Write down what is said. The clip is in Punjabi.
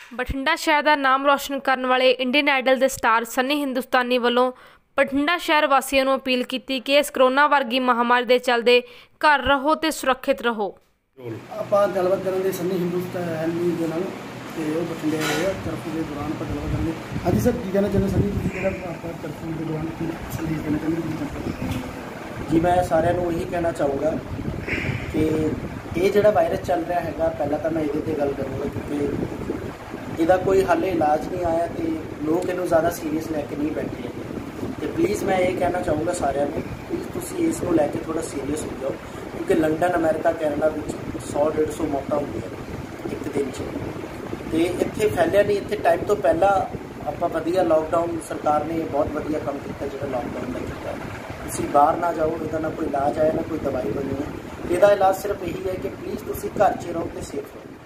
ਬਠਿੰਡਾ ਸ਼ਹਿਰ ਦਾ ਨਾਮ ਰੋਸ਼ਨ ਕਰਨ ਵਾਲੇ ਇੰਡੀਅਨ ਆਈਡਲ ਦੇ ਸਟਾਰ ਸਨੀ ਹਿੰਦੁਸਤਾਨੀ ਵੱਲੋਂ ਬਠਿੰਡਾ ਸ਼ਹਿਰ ਵਾਸੀਆਂ ਨੂੰ ਅਪੀਲ ਕੀਤੀ ਕਿ ਇਸ ਕਰੋਨਾ ਵਰਗੀ ਮਹਾਮਾਰੀ ਦੇ ਚੱਲਦੇ ਘਰ ਰਹੋ ਤੇ ਸੁਰੱਖਿਅਤ ਰਹੋ। ਆਪਾਂ ਗੱਲਬਾਤ ਕਰਾਂਗੇ ਸਨੀ ਹਿੰਦੁਸਤਾਨੀ ਦੇ ਨਾਲ ਤੇ ਉਹ ਬਠਿੰਡੇ ਆਏ ਆ ਕਰਫਿਊ ਦੇ ਦੌਰਾਨ ਆਪਾਂ ਗੱਲਬਾਤ ਕਰਾਂਗੇ। ਹਾਂਜੀ ਸਰ, ਕੀ ਕਹਿਣਾ ਚਾਹੁੰਦੇ ਸਨੀ ਤੁਸੀਂ ਜਿਹੜਾ ਆਪਾਂ ਕਰਫਿਊ ਦੇ ਦੌਰਾਨ ਕੀ ਸੰਦੇਸ਼ ਦੇਣਾ ਚਾਹੁੰਦੇ? जी, मैं सारिਆਂ ਨੂੰ ਇਹੀ ਕਹਿਣਾ ਚਾਹੂੰਗਾ कि ਇਹ ਜਿਹੜਾ ਵਾਇਰਸ ਚੱਲ ਰਿਹਾ ਹੈਗਾ, ਪਹਿਲਾਂ ਤਾਂ ਮੈਂ ਇਹਦੇ ਤੇ ਗੱਲ ਕਰੂੰਗਾ ਕਿਉਂਕਿ ਇਹਦਾ ਕੋਈ ਹੱਲ ਇਲਾਜ ਨਹੀਂ ਆਇਆ ਤੇ ਲੋਕ ਇਹਨੂੰ ਜ਼ਿਆਦਾ ਸੀਰੀਅਸ ਲੈ ਕੇ ਨਹੀਂ ਬੈਠੇ ਹੈਗੇ। ਤੇ ਪਲੀਜ਼ ਮੈਂ ਇਹ ਕਹਿਣਾ ਚਾਹੂੰਗਾ ਸਾਰਿਆਂ ਨੂੰ, ਪਲੀਜ਼ ਤੁਸੀਂ ਇਸ ਨੂੰ ਲੈ ਕੇ ਥੋੜਾ ਸੀਰੀਅਸ ਹੋ ਜਾਓ ਕਿਉਂਕਿ ਲੰਡਨ, ਅਮਰੀਕਾ, ਕੈਨੇਡਾ ਵਿੱਚ 100-150 ਮੌਤਾਂ ਹੁੰਦੀਆਂ ਇੱਕ ਦਿਨ 'ਚ ਤੇ ਇੱਥੇ ਫੈਲਿਆ ਨਹੀਂ। ਇੱਥੇ ਟਾਈਮ ਤੋਂ ਪਹਿਲਾਂ ਆਪਾਂ ਵਧੀਆ ਲਾਕਡਾਊਨ, ਸਰਕਾਰ ਨੇ ਬਹੁਤ ਵਧੀਆ ਕੰਮ ਕੀਤਾ ਜਿਹੜਾ ਲਾਕਡਾਊਨ ਦਾ ਕੀਤਾ। ਤੁਸੀਂ ਬਾਹਰ ਨਾ ਜਾਓ, ਇਹਦਾ ਨਾ ਕੋਈ ਇਲਾਜ ਆਇਆ ਨਾ ਕੋਈ ਦਵਾਈ ਬਣੀ ਹੈ। ਇਹਦਾ ਇਲਾਜ ਸਿਰਫ ਇਹੀ ਹੈ ਕਿ ਪਲੀਜ਼ ਤੁਸੀਂ ਘਰ 'ਚ ਰਹੋ ਤੇ ਸੇਫ ਰਹੋ।